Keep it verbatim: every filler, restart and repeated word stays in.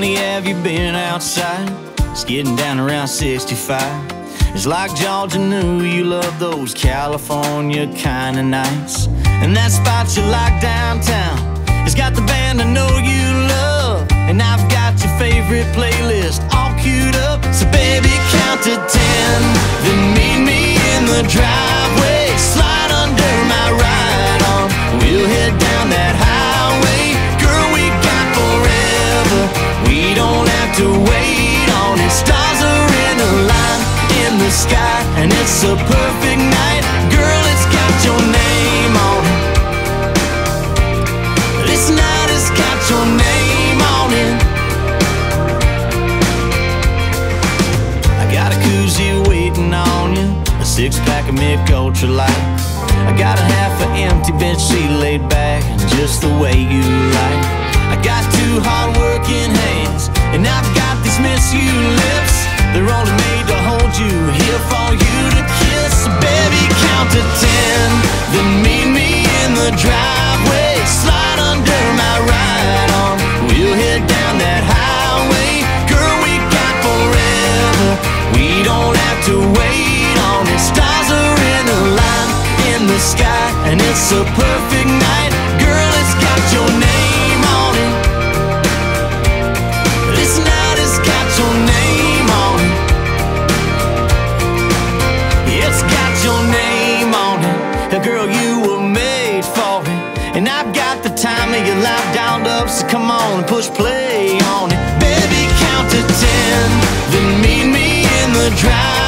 me, have you been outside? It's getting down around sixty-five. It's like Georgia knew you love those California kind of nights. And that spot you like downtown, it's got the band I know you love. And I've got your favorite playlist all queued up. So baby, count to ten, then meet me in the driveway. Slide under my ride on, we'll head down that highway. Girl, we got forever, we don't have to wait on it. Stars are in a line in the sky, and it's a perfect night. Girl, it's got your name on it. This night has got your name on it. I got a koozie waiting on you, a six-pack of Mick Ultra Light. I got a half an empty bench seat laid back, and just the way you like. I got two hard-working hands, and I've got these miss you lips. They're only made to hold you, here for you to kiss. So baby, count to ten, then meet me in the driveway. Slide under my ride on, we'll head down that highway. Girl, we got forever, we don't have to wait on it. Stars are in a line in the sky, and it's a perfect night. Girl, it's got your name on it. This night has got your name on it. It's got your name on it. Girl, you were made for it, and I've got the time of your life dialed up. So come on and push play on it. Baby, count to ten, then meet me in the drive.